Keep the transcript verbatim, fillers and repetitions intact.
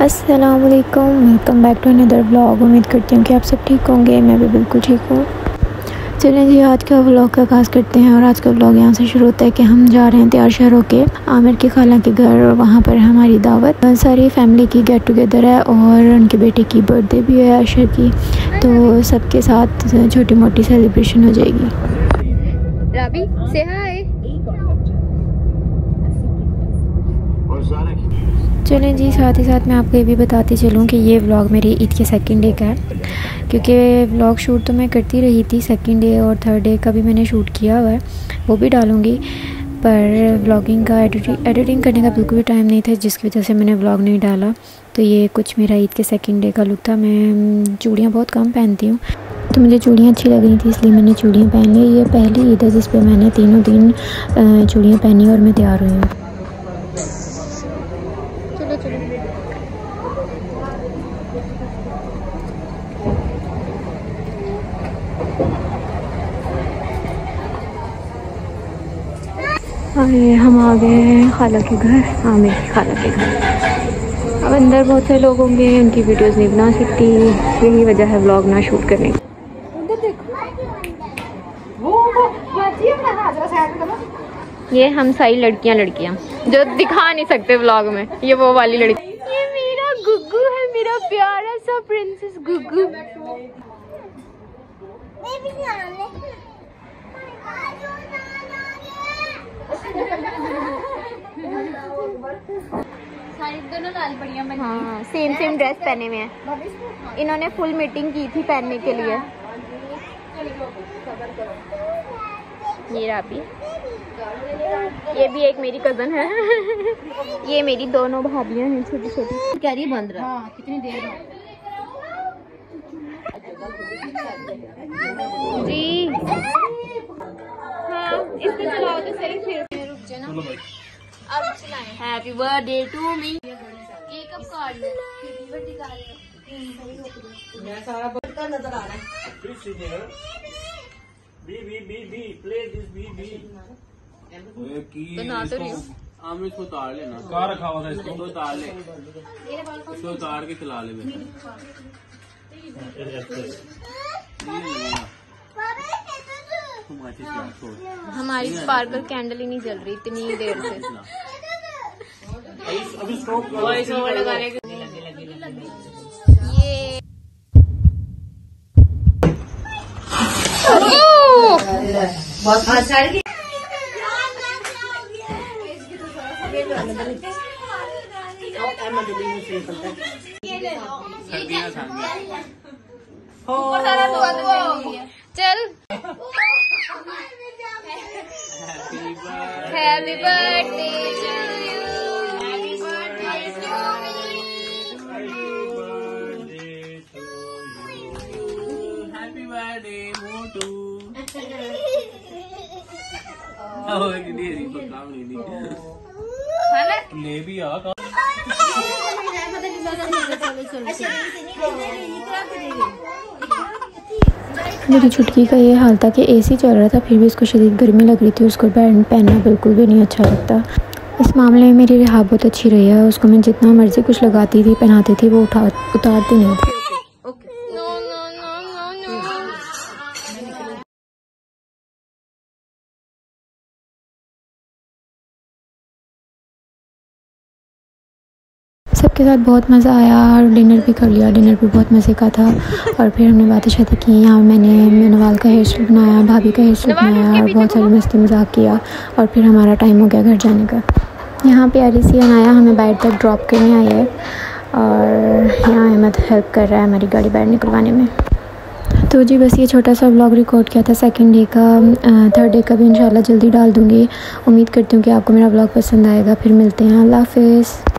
अस्सलामुअलैकुम, welcome back to another vlog. उम्मीद करती हूँ कि आप सब ठीक होंगे। मैं भी बिल्कुल ठीक हूँ। चलें जी, आज का व्लॉग का आगाज़ करते हैं। और आज का व्लॉग यहाँ से शुरू होता है कि हम जा रहे हैं तैयार शहर होके आमिर की खाला के घर, और वहाँ पर हमारी दावत, सारी फैमिली की गेट टुगेदर है और उनके बेटे की बर्थडे भी है आयशा की, तो सबके साथ छोटी मोटी सेलिब्रेशन हो जाएगी। राबी से हाय। चलें जी, साथ ही साथ मैं आपको ये भी बताती चलूँ कि ये व्लॉग मेरी ईद के सेकंड डे का है, क्योंकि व्लॉग शूट तो मैं करती रही थी सेकंड डे और थर्ड डे का भी मैंने शूट किया हुआ है, वो भी डालूँगी। पर व्लॉगिंग का एडिटिंग एडिटिंग करने का बिल्कुल भी टाइम नहीं था, जिसकी वजह से मैंने व्लॉग नहीं डाला। तो ये कुछ मेरा ईद के सेकंड डे का लुक था। मैं चूड़ियाँ बहुत कम पहनती हूँ, तो मुझे चूड़ियाँ अच्छी लग रही थी, इसलिए मैंने चूड़ियाँ पहन ली। ये पहली ईद है जिस पर मैंने तीनों दिन चूड़ियाँ पहनी और मैं तैयार हुई हूँ। चलो चलो अरे हम आ गए हैं खाला के घर, आमिर की खाला के घर। अब अंदर बहुत से लोग होंगे, उनकी वीडियोस नहीं बना सकती, यही वजह है व्लॉग ना शूट करने की। ये हम सारी लड़कियां लड़कियां जो दिखा नहीं सकते व्लॉग में, ये वो वाली लड़की। ये मेरा गुग्गू है, मेरा प्यारा सा प्रिंसेस गुग्गू। दोनों लाल बढ़िया बनी। हाँ, सेम सेम ड्रेस पहने हुए हैं। इन्होंने फुल मीटिंग की थी पहनने के लिए। ये राबी, ये भी एक मेरी कजन है। ये मेरी दोनों भाभियां हैं छोटी छोटी। क्या रही बंद रहा। हाँ, कितनी देर जी। हाँ, इसको चलाओ तो सही, फिर रुक जाए ना। अब चलाएं। Happy birthday to me. Cake अब काट लो। मैं सारा बर्तन नजर आ रहा है। बी बी बी बी प्ले दिस बी बी बना तो रही हूँ। आम इसको उतार लेना। कहाँ रखा हुआ था इसको? तो उतार ले, इसको उतार के चला ले। हमारी स्पार्कल कैंडल ही नहीं जल रही इतनी देर से। अभी स्टॉप लगाने के ये बहुत अच्छा। चल। Happy birthday to you. Happy birthday to me. Happy birthday मोटू। ले भी आ मेरी छुटकी का ये हाल था कि एसी चल रहा था, फिर भी इसको शदीद गर्मी लग रही थी। उसको बैंड पहनना बिल्कुल भी नहीं अच्छा लगता। इस मामले में मेरी रिहा बहुत अच्छी रही है। उसको मैं जितना मर्जी कुछ लगाती थी, पहनाती थी, वो उठा उतारती नहीं थी। सबके साथ बहुत मज़ा आया और डिनर भी कर लिया। डिनर भी बहुत मज़े का था। और फिर हमने बातें शातें की। यहाँ मैंने नवाल का हेयर स्टाइल बनाया, भाभी का हेयर स्टाइल बनाया और बहुत सारी मस्ती मजाक किया। और फिर हमारा टाइम हो गया घर जाने का। यहाँ पे आरिसियन आया, हमें बाइट तक ड्रॉप करने आई है, और यहाँ अहमद हेल्प कर रहा है हमारी गाड़ी बाहर निकलवाने में। तो जी बस ये छोटा सा व्लॉग रिकॉर्ड किया था सेकंड डे का। थर्ड डे का भी इंशाल्लाह जल्दी डाल दूँगी। उम्मीद करती हूँ कि आपको मेरा व्लॉग पसंद आएगा। फिर मिलते हैं। अल्लाह हाफ़िज़।